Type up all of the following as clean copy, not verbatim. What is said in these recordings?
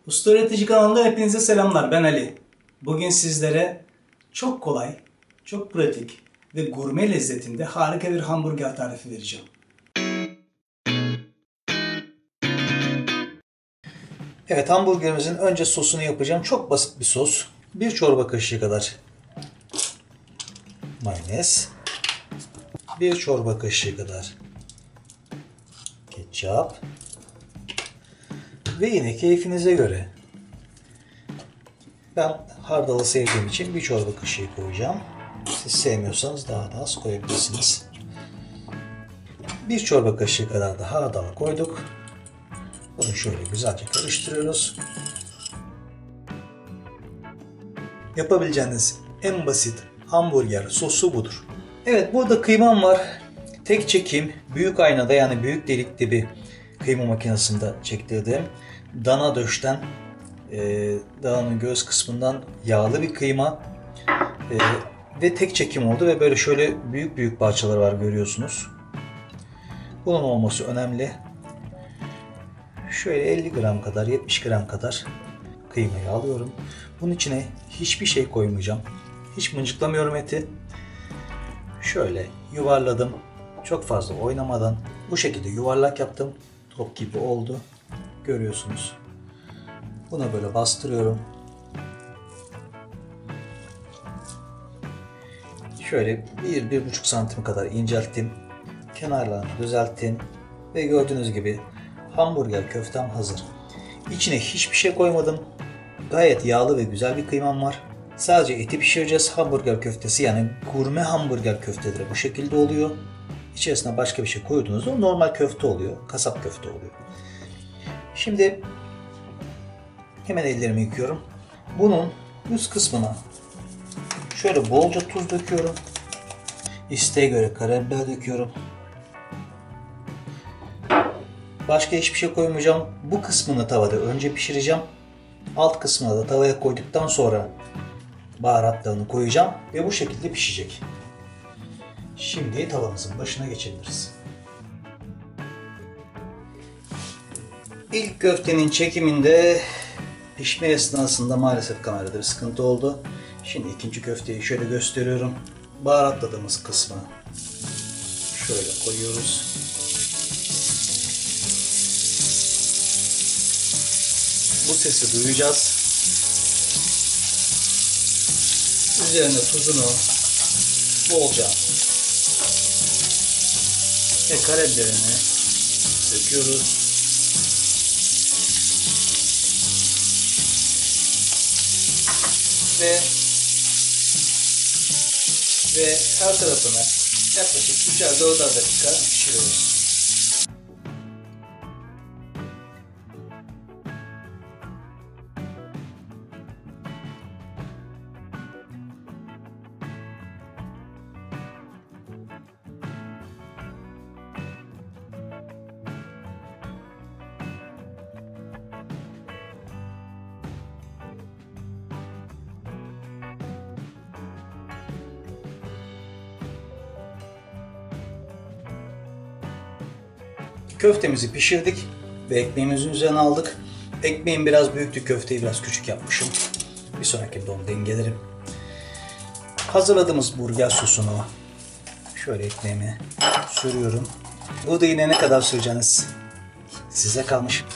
Usta Öğretici kanalında hepinize selamlar. Ben Ali. Bugün sizlere çok kolay, çok pratik ve gurme lezzetinde harika bir hamburger tarifi vereceğim. Evet, hamburgerimizin önce sosunu yapacağım. Çok basit bir sos. 1 çorba kaşığı kadar mayonez, 1 çorba kaşığı kadar ketçap ve yine keyfinize göre. Ben hardalı sevdiğim için 1 çorba kaşığı koyacağım. Siz sevmiyorsanız daha da az koyabilirsiniz. 1 çorba kaşığı kadar da hardalı koyduk. Bunu şöyle güzelce karıştırıyoruz. Yapabileceğiniz en basit hamburger sosu budur. Evet, burada kıymam var. Tek çekim büyük aynada, yani büyük delik dibi kıyma makinesinde çektirdim. Dana döşten, dananın göğüs kısmından yağlı bir kıyma ve tek çekim oldu ve böyle şöyle büyük büyük parçalar var, görüyorsunuz. Bunun olması önemli. Şöyle 50 gram kadar, 70 gram kadar kıymayı alıyorum. Bunun içine hiçbir şey koymayacağım. Hiç mıncıklamıyorum eti. Şöyle yuvarladım. Çok fazla oynamadan bu şekilde yuvarlak yaptım. Top gibi oldu. Görüyorsunuz. Buna böyle bastırıyorum. Şöyle 1-1,5 santim kadar incelttim. Kenarlarını düzelttim. Ve gördüğünüz gibi hamburger köftem hazır. İçine hiçbir şey koymadım. Gayet yağlı ve güzel bir kıymam var. Sadece eti pişireceğiz. Hamburger köftesi, yani gurme hamburger köfteleri bu şekilde oluyor. İçerisine başka bir şey koyduğunuzda normal köfte oluyor. Kasap köfte oluyor. Şimdi hemen ellerimi yıkıyorum. Bunun üst kısmına şöyle bolca tuz döküyorum. İsteğe göre karabiber döküyorum. Başka hiçbir şey koymayacağım. Bu kısmını tavada önce pişireceğim. Alt kısmına da tavaya koyduktan sonra baharatlarını koyacağım ve bu şekilde pişecek. Şimdi tavamızın başına geçebiliriz. İlk köftenin çekiminde pişme esnasında maalesef kamerada bir sıkıntı oldu. Şimdi ikinci köfteyi şöyle gösteriyorum. Baharatladığımız kısmı şöyle koyuyoruz. Bu sesi duyacağız. Üzerine tuzunu bolca ve karabiberini döküyoruz. Ve her tarafını yaklaşık 3-4 dakika pişiriyoruz. Köftemizi pişirdik ve ekmeğimizin üzerine aldık. Ekmeğim biraz büyüktü, köfteyi biraz küçük yapmışım. Bir sonraki onu dengelerim. Hazırladığımız burger sosunu şöyle ekmeğime sürüyorum. Burada yine ne kadar süreceğiniz size kalmış.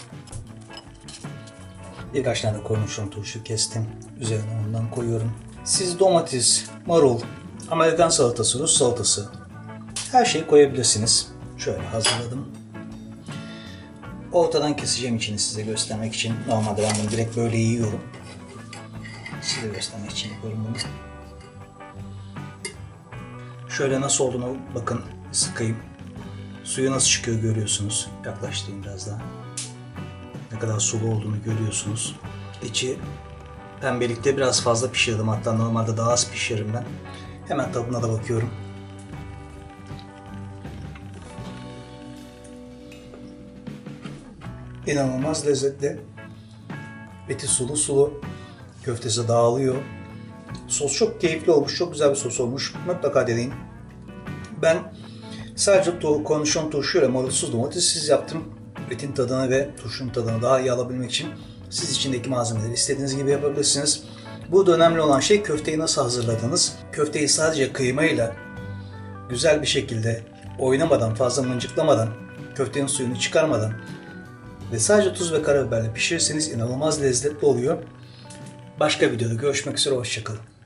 Birkaç tane koymuşum, turşu kestim. Üzerine ondan koyuyorum. Siz domates, marul, Amerikan salatası, Rus salatası, her şeyi koyabilirsiniz. Şöyle hazırladım. Ortadan keseceğim içini size göstermek için. Normalde ben bunu direkt böyle yiyorum. Size göstermek için yapıyorum bunu. Şöyle nasıl olduğunu bakın, sıkayım. Suyu nasıl çıkıyor görüyorsunuz. Yaklaştırayım biraz daha. Ne kadar sulu olduğunu görüyorsunuz. İçi pembelikte biraz fazla pişirdim. Hatta normalde daha az pişiririm ben. Hemen tadına da bakıyorum. İnanılmaz lezzetli. Eti sulu sulu. Köftesi dağılıyor. Sos çok keyifli olmuş. Çok güzel bir sos olmuş. Mutlaka deneyin. Ben sadece kornişon turşuyla marulsuz domatessiz yaptım. Etin tadını ve turşunun tadını daha iyi alabilmek için. Siz içindeki malzemeleri istediğiniz gibi yapabilirsiniz. Burada önemli olan şey köfteyi nasıl hazırladınız. Köfteyi sadece kıymayla güzel bir şekilde oynamadan, fazla mıncıklamadan, köftenin suyunu çıkarmadan ve sadece tuz ve karabiberle pişirirseniz inanılmaz lezzetli oluyor. Başka videoda görüşmek üzere, hoşça kalın.